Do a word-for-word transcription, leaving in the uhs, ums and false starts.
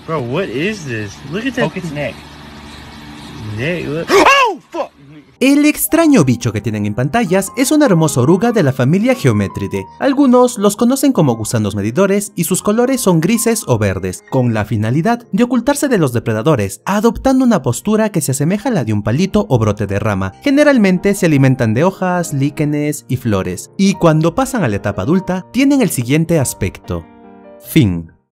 Bro, what is this? Look at that. Poke its neck. Neck. Look. Oh, fuck! El extraño bicho que tienen en pantallas es una hermosa oruga de la familia Geometridae. Algunos los conocen como gusanos medidores y sus colores son grises o verdes, con la finalidad de ocultarse de los depredadores, adoptando una postura que se asemeja a la de un palito o brote de rama. Generalmente se alimentan de hojas, líquenes y flores, y cuando pasan a la etapa adulta tienen el siguiente aspecto. Fin.